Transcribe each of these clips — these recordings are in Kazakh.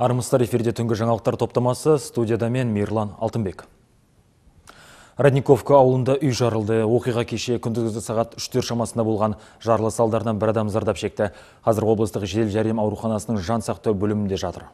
Армысыздар, эфирде түнгі жаңалықтар топтамасы, студияда мен Мирлан Алтынбек. Родниковка ауылында үй жарылды. Оқиға кеше күндізгі сағат 3-4 шамасында болған. Жарылыс салдарынан бір адам зардап шекті. Қазір облыстық жедел жәрдем ауруханасының жан сақтау бөлімінде жатыр.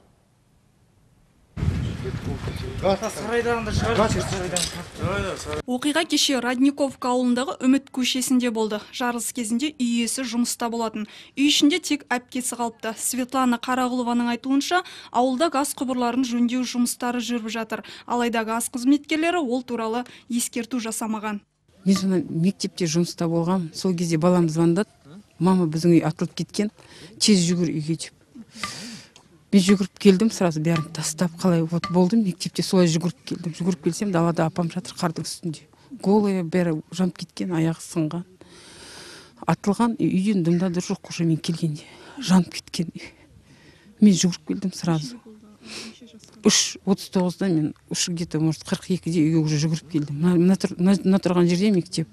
Оқиға кеше Родниковка ауылындағы Үміт көшесінде болды. Жарылыс кезінде үй иесі жұмыста болатын. Үй ішінде тек әпкесі қалыпты. Светлана Қарағұлованың айтуынша, ауылда газ құбырларын жөндеу жұмыстары жүріп жатыр. Алайда газ қызметкерлері ол туралы ескерту жасамаған. Мен мектепте жұмыста болғам. Сол кезде балам звондады. Мама, біздің үй атылып кеткен. Тез жүгір үйге деп. Мен жүгіріп келдім, сразу бәрін тастап, қалай болдым, мектепте солай жүгіріп келдім. Жүгіріп келсем, далада апам жатыр қардың үстінде. Голая бәрі жанып кеткен, аяғы сынған. Атылған, үйден дымдады жоқ, уже мен келгенде. Жанып кеткен. Мен жүгіріп келдім сразу. 3:39-да мен где-то, может, 42-де үйге уже жүгіріп келдім. Мына тұрған жерде мектеп.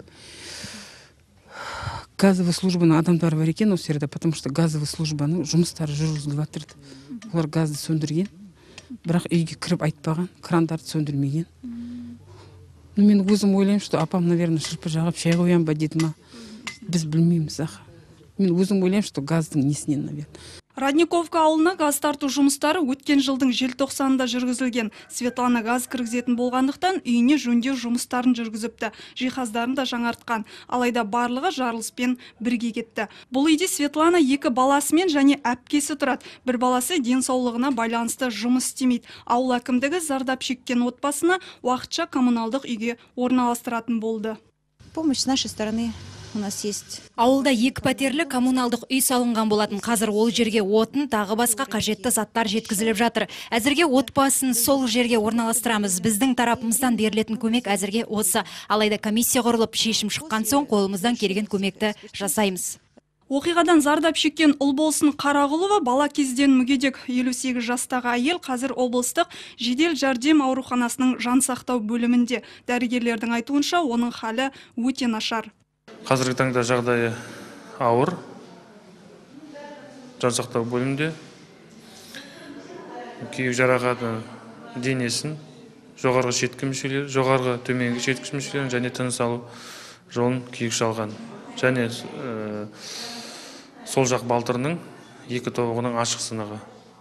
Газовый службаның адамдары бар екен осы жерде, потому что газовый службаның жұмыстары жүргізіліп жатырды. Олар газды сөндірген, бірақ үйге кіріп айтпаған, крандарды сөндірмеген. Мен өзім ойлаймын, что апам, наверное, шырпы жағып шай қоям ба деді ма. Біз білмейміз аха. Мен өзім ойлаймын, что газдың несінен, наверное. Родниковка ауылына газ тарту жұмыстары өткен жылдың желтоқсанында жүргізілген. Светлана газ кіргізетін болғандықтан үйіне жөндеу жұмыстарын жүргізіпті. Жиһаздарын да жаңартқан. Алайда барлығы жарылыспен бірге кетті. Бұл үйде Светлана 2 баласымен және әпкесі тұрады. Бір баласы денсаулығына байланысты жұмыс істемейді. Ауыл әкімдігі зардап шеккен отбасына уақытша коммуналдық үйге орналастыратын болды. Помощь с нашей стороны у нас есть. Ауылда 2 пәтерлі коммуналдық үй салынған болатын. Қазір ол жерге отын, тағы басқа қажетті заттар жеткізіліп жатыр. Әзірге отбасын сол жерге орналастырамыз. Біздің тарапымыздан берілетін көмек әзірге осы. Алайда комиссия құрылып, шешім шыққан соң қолымыздан келген көмекті жасаймыз. Оқиғадан зардап шеккен Ұлболсын Қарағұлова бала кезден мүгедек. 58 жастағы әйел қазір облыстық жедел жәрдем ауруханасының жан сақтау бөлімінде. Дәрігерлердің айтуынша, оның халі өте нашар. Қазіргі таңда жағдайы ауыр, жан сақтау бөлімінде. Күйік жарақаты денесін, жоғарғы шеткі мүшелері, жоғарғы төменгі шеткі мүшелерін және тыныс алу жолын күйік шалған. Және сол жақ балтырының 2 тобығының ашық сынығы.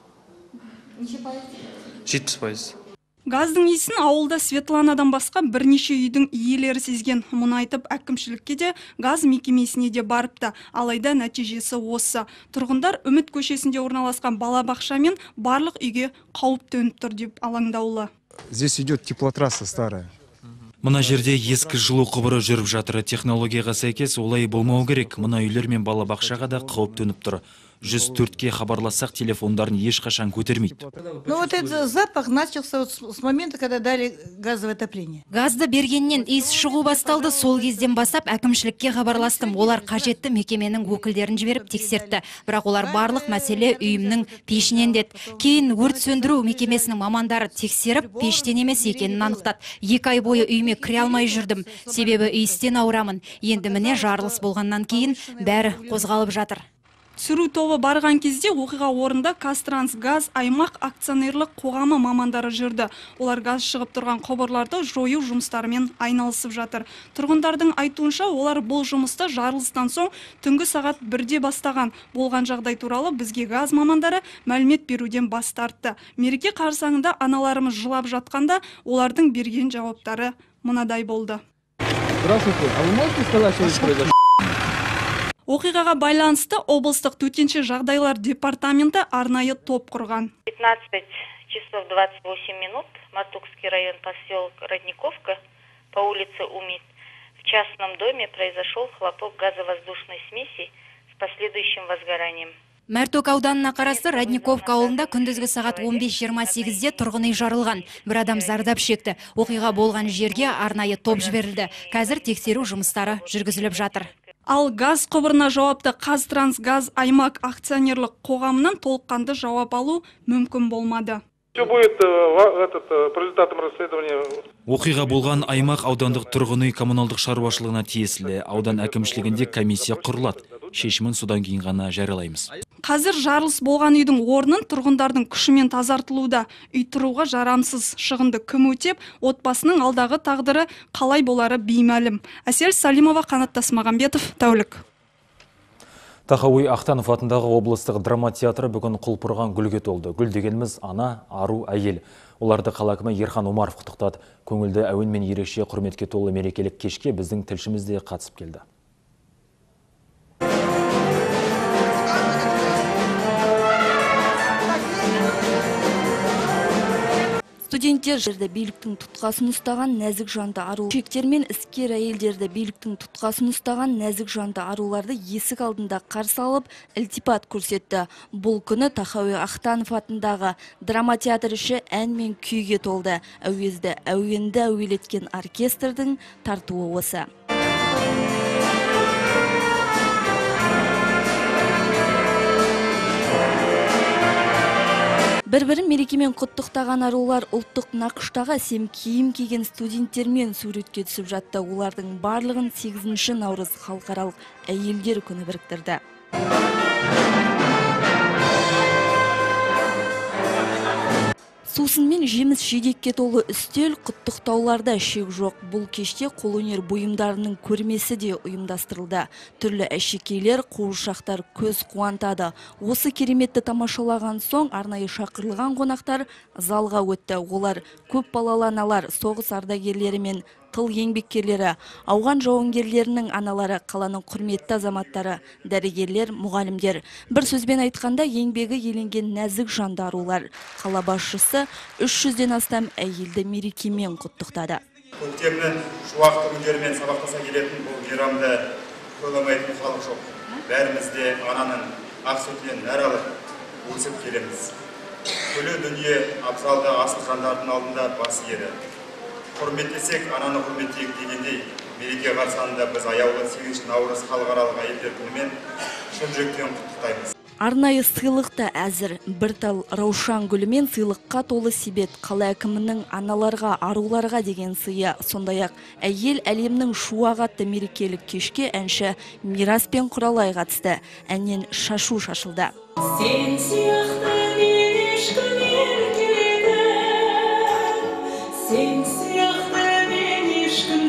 70%. Газдың иісін ауылда Светланадан басқа бірнеше үйдің иелері сезген. Мұны айтып, әкімшілікке де газ мекемесіне де барыпты. Алайда нәтижесі осы. Тұрғындар Үміт көшесінде орналасқан балабақша мен барлық үйге қауіп төніп тұр деп алаңдаулы. Здесь идет теплотрасса старая. Мына жерде ескі жылу құбыры жүріп жатыр. Технологияға сәйкес олай болмау керек. Мына үйлер мен балабақшаға да қауіп төніп тұр. 104-ке хабарлассақ телефондарын ешқашан көтермейді. Ну вот этот запах начался с момента, когда дали газовое отопление. Газды бергеннен иіс шығу басталды. Сол кезден бастап әкімшілікке хабарластым. Олар қажетті мекеменің өкілдерін жіберіп тексертті. Бірақ олар барлық мәселе үйімнің пешінен деді. Кейін өрт сөндіру мекемесінің мамандары тексеріп, пештен емес екенін анықтады. 2 ай бойы үйіме кіре алмай жүрдім. Себебі иістен ауырамын. Енді міне жарылыс болғаннан кейін бәрі қозғалып жатыр. Түсіру тобы барған кезде оқиға орында Қазтрансгаз аймақ акционерлік қоғамы мамандары жүрді. Олар газ шығып тұрған құбырларды жою жұмыстарымен айналысып жатыр. Тұрғындардың айтуынша, олар бұл жұмысты жарылыстан соң түнгі сағат 1-де бастаған. Болған жағдай туралы бізге газ мамандары мәлімет беруден бас тартты. Мереке қарсаңында аналарымыз жылап жатқанда, олардың берген жауаптары мынадай болды. Здравствуйте, а вы можете сказать, что здесь произошло? Оқиғаға байланысты облыстық төтенше жағдайлар департаменті арнайы топ құрған. 15 часов 28 минут, Матукский район, поселок Родниковка, по улице Умит. В частном доме произошел хлопок газовоздушной смеси с последующим возгоранием. Мәртөк ауданына қарасты Родниковка ауылында күндізгі сағат 15:28-де тұрғын үй жарылған. Бір адам зардап шекті. Оқиға болған жерге арнайы топ жіберілді. Қазір тексеру жұмыстары жүргізіліп жатыр. Ал газ құбырына жауапты Қазтрансгаз аймақ акционерлік қоғамынан толыққанды жауап алу мүмкін болмады. Все будет по результатам расследования. Оқиға болған аймақ аудандық тұрғын үй коммуналдық шаруашылығына тиесілі. Аудан әкімшілігінде комиссия құрылады. Шешімін содан кейін ғана жариялаймыз. Қазір жарылыс болған үйдің орнын тұрғындардың күшімен тазартылуда. Үй тұруға жарамсыз, шығынды кім өтеп, отбасының алдағы тағдыры қалай болары беймәлім. Әсел Салимова, Қанат Тасмағамбетов, тәулік. Тахауи Ахтанов атындағы облыстық драма театры бүгін құлпырған гүлге толды. Гүл дегеніміз ана, ару, әйел. Оларды қала әкімі Ерхан Омаров құттықтады. Көңілді әуен мен ерекше құрметке толы мерекелік кешке біздің тілшіміз де қатысып келді. Студенттер жерде биліктің тұтқасын ұстаған нәзік жанды ару. Шектер мен іскер әйелдерді биліктің тұтқасын ұстаған нәзік жанды аруларды есік алдында қарсы алып, ілтипат көрсетті. Бұл күні Тахауи Ахтанов атындағы драма театр іші ән мен күйге толды. Әуезді әуенді әуелеткен оркестрдің тартуы осы. Бір-бірін мерекемен құттықтаған арулар ұлттық нақыштағы әсем киім киген студенттермен суретке түсіп жатты. Олардың барлығын 8 наурыз халықаралық әйелдер күні біріктірді. Сусын мен жеміс жидекке толы үстел, құттықтауларда шек жоқ. Бұл кеште қолөнер бұйымдарының көрмесі де ұйымдастырылды. Түрлі әшекейлер, қуыршақтар көз қуантады. Осы кереметті тамашалаған соң арнайы шақырылған қонақтар залға өтті. Олар көп балалы аналар, соғыс ардагерлері мен тыл еңбеккерлері, ауған жауынгерлерінің аналары, қаланың құрметті азаматтары, дәрігерлер, мұғалімдер. Бір сөзбен айтқанда еңбегі еленген нәзік жанды арулар. Қала басшысы 300-ден астам әйелді мерекемен құттықтады. Көктемнің шуақты күндерімен сабақтаса келетін бұл мейрамды тойламайтын халық жоқ. Бәріміз де ананың ақ сүтінен нәр алып өсіп келеміз. Күллі дүние абзалды асыл жандардың алдында бас иеді. Құрметтесек, ананы құрметтейік дегендей, мереке қарсаңында біз аяулы 8 наурыз халықаралық әйелдер күнімен шын жүректен құттықтаймыз. Арнайы сыйлықта әзір. Бір тал раушан гүлімен сыйлыққа толы себет. Қала әкімінің аналарға, аруларға деген сыйы. Сондай-ақ әйел әлемнің шуағатты мерекелік кешке әнші Мирас пен Құралай қатысты. Әннен шашу шашылды. Сен сияқты мен ешкім еркеледі, сен сияқты мен ешкім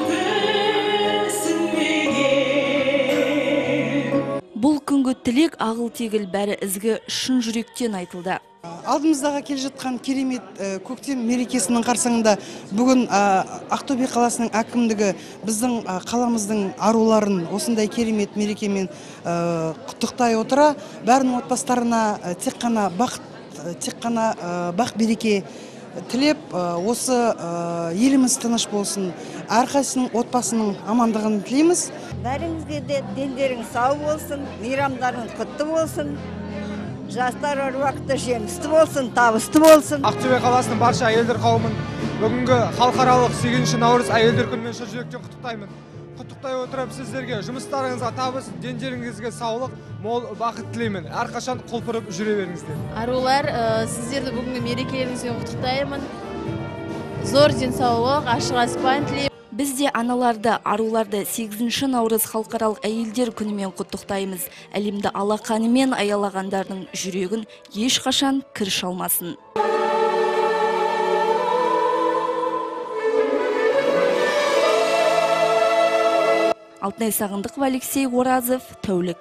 Бұл күнгі тілек ағыл тегіл бәрі ізгі шын жүректен айтылды. Алдымыздағы келе жатқан керемет көктем мерекесінің қарсаңында бүгін Ақтөбе қаласының әкімдігі біздің қаламыздың аруларын осындай керемет мерекемен құттықтай отыра, бәрінің отбасыларына тек қана бақ береке тілеп, осы еліміз тыныш болсын, әрқайсының отбасының амандығын тілейміз. Бәріңізге де дендеріңіз сау болсын, мейрамдарыңыз құтты болсын, жастар уақытта жемісті болсын, табысты болсын. Ақтөбе қаласының барша әйелдер қауымын бүгінгі халықаралық 8 наурыз әйелдер күнімен шын жүректен құттықтаймын. Құттықтай отырып сіздерге жұмыстарыңызға табыс, дендеріңізге саулық, мол бақыт тілеймін. Әрқашан құлпырып жүре беріңіздер. Арулар, сіздерді бүгінгі мерекелеріңізбен құттықтаймын. Зор денсаулық, ашық аспан тілеймін. Біз де аналарды, аруларды 8 наурыз халықаралық әйелдер күнімен құттықтаймыз. Әлемді алақанымен аялағандардың жүрегін ешқашан кір шалмасын. Алтынай Сағындықов, Алексей Оразов, тәулік.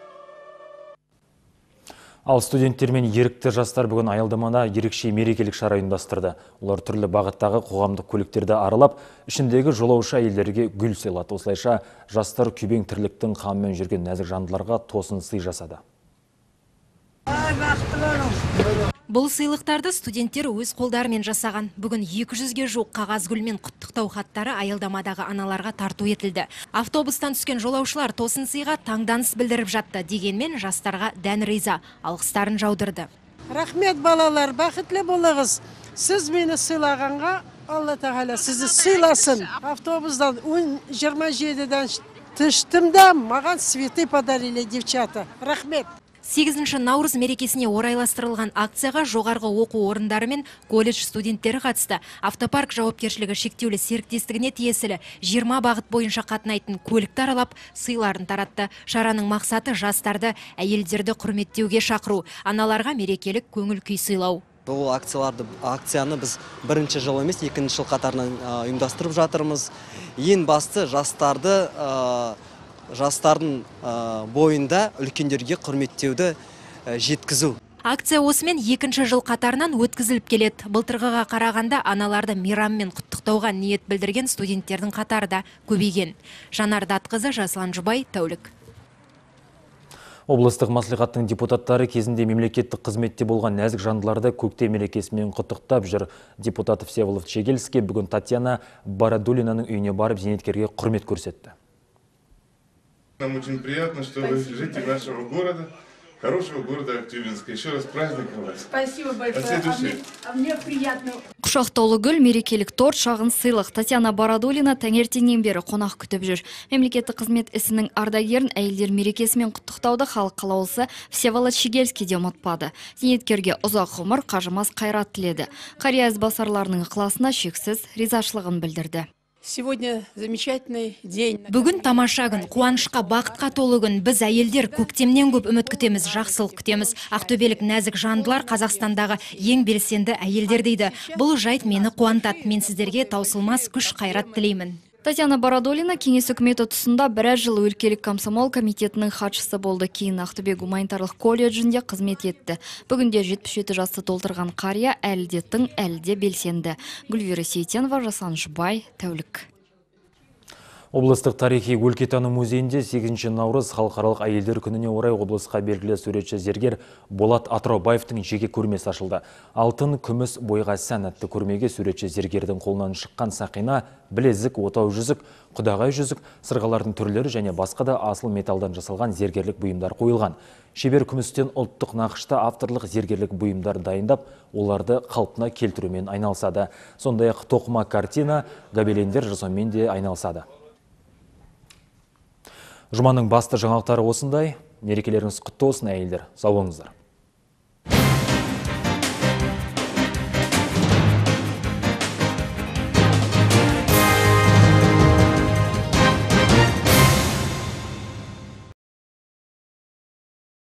Ал студенттер мен ерікті жастар бүгін аялдамада ерекше мерекелік шара ұйымдастырды. Олар түрлі бағыттағы қоғамдық көліктерді аралап, ішіндегі жолаушы әйелдерге гүл сыйлады. Осылайша жастар күйбең тірліктің қамымен жүрген нәзік жандыларға тосын сый жасады. Бұл сыйлықтарды студенттер өз қолдарымен жасаған. Бүгін 200-ге жуық қағаз гүлмен құттықтау хаттары аялдамадағы аналарға тарту етілді. Автобустан түскен жолаушылар тосын сыйға таңданыс білдіріп жатты. Дегенмен жастарға дән риза, алғыстарын жаудырды. Рахмет балалар, бақытлы болыңыз. Сіз мені сыйлағанға Алла Тағала сізді сыйласын. Автобустан 27-ден түштім да, маған цветы подарили девчата. Рахмет. 8 наурыз мерекесіне орайластырылған акцияға жоғарғы оқу орындары мен колледж студенттері қатысты. Автопарк жауапкершілігі шектеулі серіктестігіне тиесілі 20 бағыт бойынша қатынайтын көлікті аралап, сыйларын таратты. Шараның мақсаты жастарды, әйелдерді құрметтеуге шақыру, аналарға мерекелік көңіл күй сыйлау. Бұл акцияны біз бірінші жыл емес, екінші жыл қатарынан ұйымдастырып жатырмыз. Ең басты жастардың бойында үлкендерге құрметтеуді жеткізу. Акция осымен екінші жыл қатарынан өткізіліп келеді. Былтырғыға қарағанда аналарды мейраммен құттықтауға ниет білдірген студенттердің қатары да көбейген. Жанар Датқызы, Жаслан Жұбай, Тәулік. Облыстық маслихаттың депутаттары кезінде мемлекеттік қызметте болған нәзік жандыларды көктем мерекесімен құттықтап жүр. Депутат Всеволод Чегельский бүгін Татьяна Барадулинаның үйіне барып зейнеткерге құрмет көрсетті. Нам очень приятно, что вы житель нашего города, хорошего города Актюбинска. Еще раз праздником вас. Спасибо большое. А мне приятно. Құшақтаулы гүл мерекелік торт шағын сыйлық. Татьяна Барадулина таңертеңнен бері қонақ күтіп жүр. Мемлекеттік қызмет ісінің ардагерін әйелдер мерекесімен құттықтауды халық қалаулысы Всеволод Чегельский де ұмытпады. Зейнеткерге ұзақ ғұмыр, қажымас қайрат тіледі. Қария ізбасарларының ықыласына шексіз ризашылығын білдірді. Сегодня замечательный день. Бүгін тамаша күн, қуанышқа, бақытқа толы күн. Біз әйелдер көктемнен көп үміт күтеміз, жақсылық күтеміз. Ақтөбелік нәзік жандылар Қазақстандағы ең белсенді әйелдер дейді. Бұл жайт мені қуантады. Мен сіздерге таусылмас күш қайрат тілеймін. Татьяна Барадулина кеңес үкіметі тұсында біраз жыл өлкелік комсомол комитетінің хатшысы болды. Кейін Ақтөбе гуманитарлық колледжінде қызмет етті. Бүгінде 77 жасты толтырған қария әлі де тың, әлі де белсенді. Гүлвира Сейтенова, Жаслан Жұбай, Тәулік. Облыстық тарихи өлкетану музейінде 8 наурыз халықаралық әйелдер күніне орай облысқа белгілі суретші зергер Болат Атыраубаевтың жеке көрмесі ашылды. Алтын, күміс, бойға сән атты көрмеге суретші зергердің қолынан шыққан сақина, білезік, отау жүзік, құдағай жүзік, сырғалардың түрлері және басқа да асыл металдан жасалған зергерлік бұйымдар қойылған. Шебер күмістен ұлттық нақышта авторлық зергерлік бұйымдар дайындап, оларды қалпына келтірумен айналысады. Сондай-ақ тоқыма картина, гобелендер жасаумен де айналысады. Жұманың басты жаңалықтары осындай. Мерекелеріңіз құтты болсын әйелдер. Сау болыңыздар.